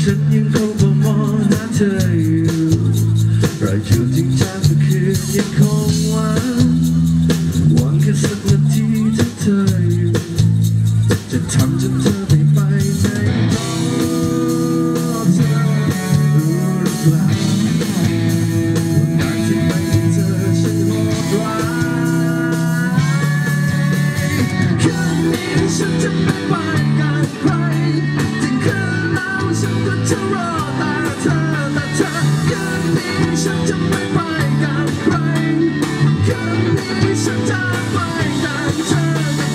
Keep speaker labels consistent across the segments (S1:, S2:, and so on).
S1: ฉันยังคงมองหน้าเธออยู่รอยจูบจริงจังเมื่อคืนยังคงหวังแค่สักนาทีที่เธออยู่จะทำจนเธอไม่ไปไหนก็เธอรู้หรือเปล่าการที่ไม่ได้เจอฉันโหดร้ายคืนนี้ฉันจะไม่ไปกับใครถึงคืนแล้วฉันก็จะรอแต่เธอคืนนี้ฉันจะไม่ไปกับใครคืนนี้ฉันจะไปกับเธอ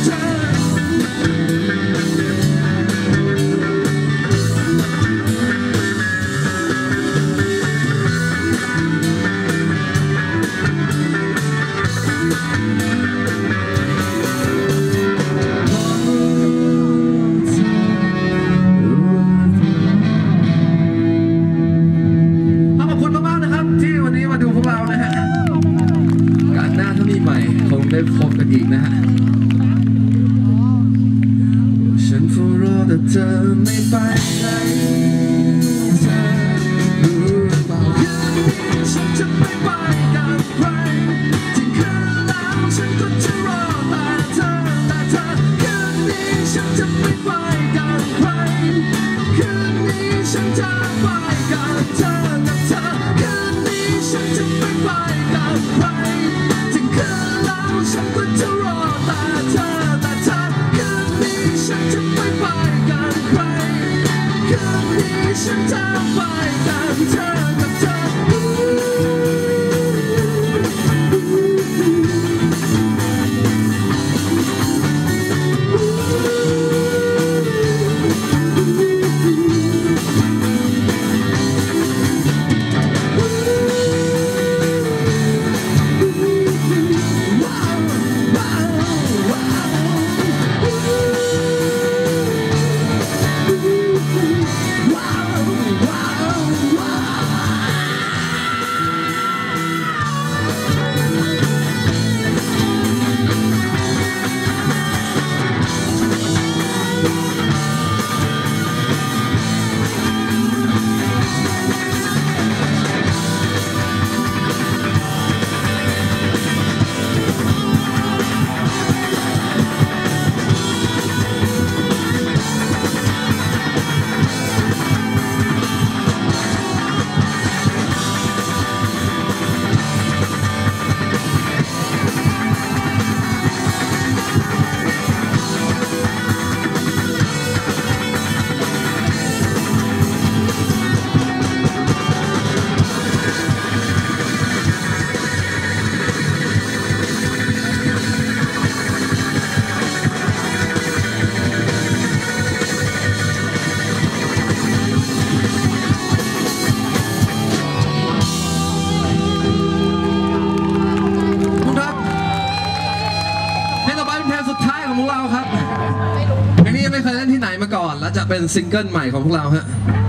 S1: ได้พบกันอีกนะฮะฉันเฝ้ารอแต่เธอไม่ไปไหนเธอรู้หรือเปล่าคืนนี้ฉันจะไม่ไปกับใครที่คืนแล้วฉันก็จะรอแต่เธอคืนนี้ฉันจะไม่ไปกับใครคืนนี้ฉันจะไปกับเธอคืนนี้ฉันจะไม่ไปกับใครที่คืนฉันก็จะรอแต่เธอคืนนี้ฉันจะไม่ไปกับใครคืนนี้ฉันจะไปกับเธอของเราครับเพลงนี้ยังไม่เคยเล่นที่ไหนมาก่อนและจะเป็นซิงเกิลใหม่ของพวกเราฮะ